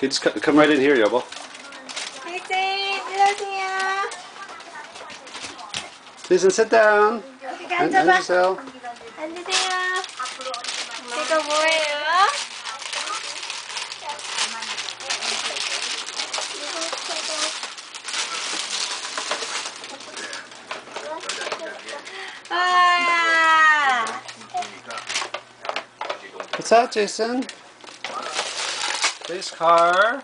Okay, just come right in here, 여보. 일제히 일어나세요. Jason, sit down. 여기 앉아봐. 앉으세요. 앉으세요. 이거 뭐예요? 아, What's that, Jason? Police car.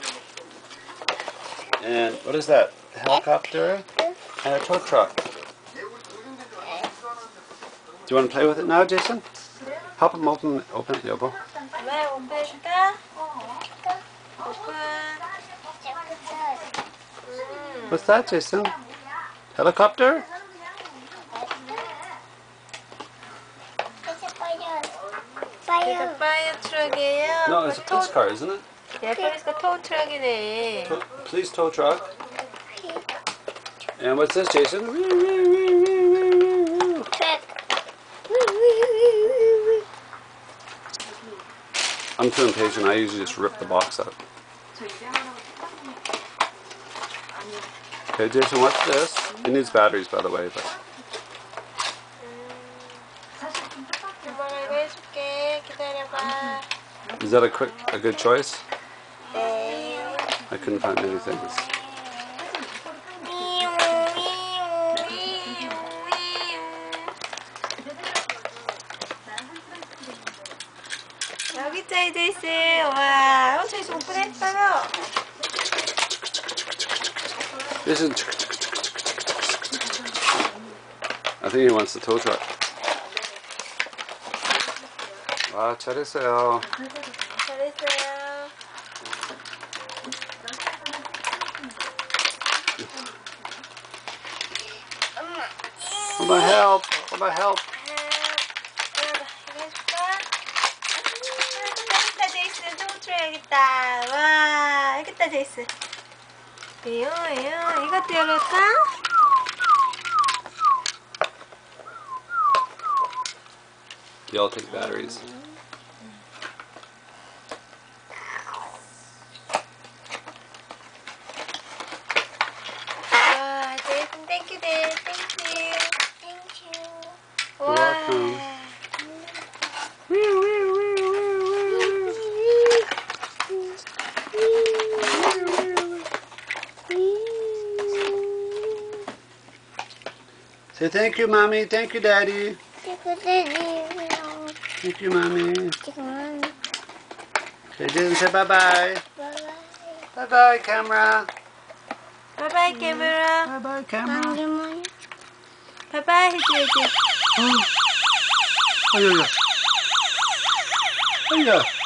And what is that? A helicopter and a tow truck. Do you want to play with it now, Jason? Help him open it, 여보. 왜 오픈해줄까? 오픈. What's that, Jason? Helicopter? 이거 파이어 트럭이에요? No, it's a police car, isn't it? 예, 폴리스가 토우 트럭이네. Police tow truck. And what's this, Jason? I'm too impatient. I usually just rip the box out. Okay, Jason, what's this? It needs batteries, by the way. But 엄마가 이거 해줄게. 기다려봐. is that a good choice? 네. I couldn't find many things. 여기 있자, 제이스. 와, 제이스 오픈했어요. Jason, I think he wants the tow truck. 와, 잘했어요. 잘했어요. Oma, help! Oma, help! 이거 해줄까? 여기다, 제이스. 토우트로 여기다. 와, 여기다, 제이스. 이것도 열을까? They all take batteries. 와, 제이슨, 땡큐, 네. 땡큐. You're welcome. Say thank you, Mommy. Thank you, Daddy. Thank you, Mommy. Okay, Jason, say bye-bye. Bye-bye, camera. 바이바이, 캐머라. Bye-bye, camera. 바이바이 해줘야지. Oh, yeah. Oh, yeah.